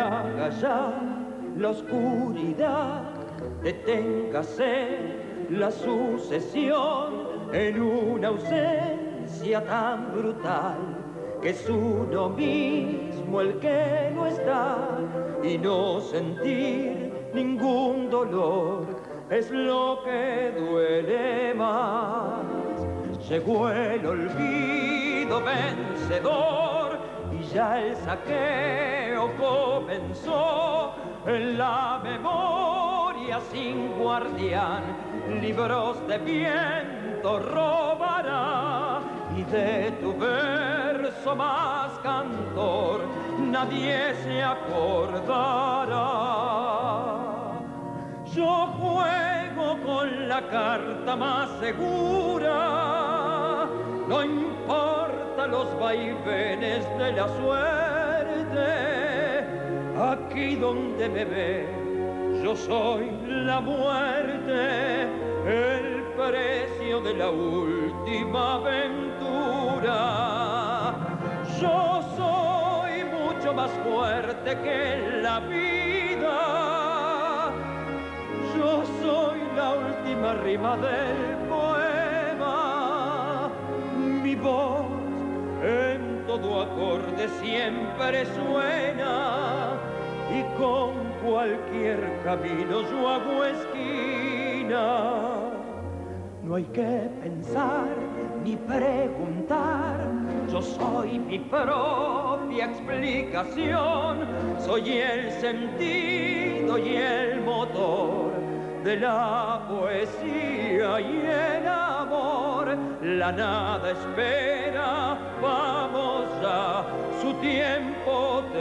haga ya la oscuridad, deténgase la sucesión en una ausencia tan brutal, que es uno mismo el que no está, y no sentir ningún dolor es lo que duele más. Llegó el olvido vencedor y ya el saqueo comenzó. En la memoria sin guardián libros de viento robará, y de tu verso más cantor nadie se acordará. Yo juego con la carta más segura, no importa los vaivenes de la suerte. Aquí donde me ve, yo soy la muerte, el precio de la última aventura. Yo soy mucho más fuerte que la vida. Yo soy la última rima del poema. Mi voz en todo acorde siempre suena, y con cualquier camino yo hago esquina. No hay que pensar ni preguntar, yo soy mi propia explicación, soy el sentido y el motor de la poesía y el amor. La nada espera, vamos ya, su tiempo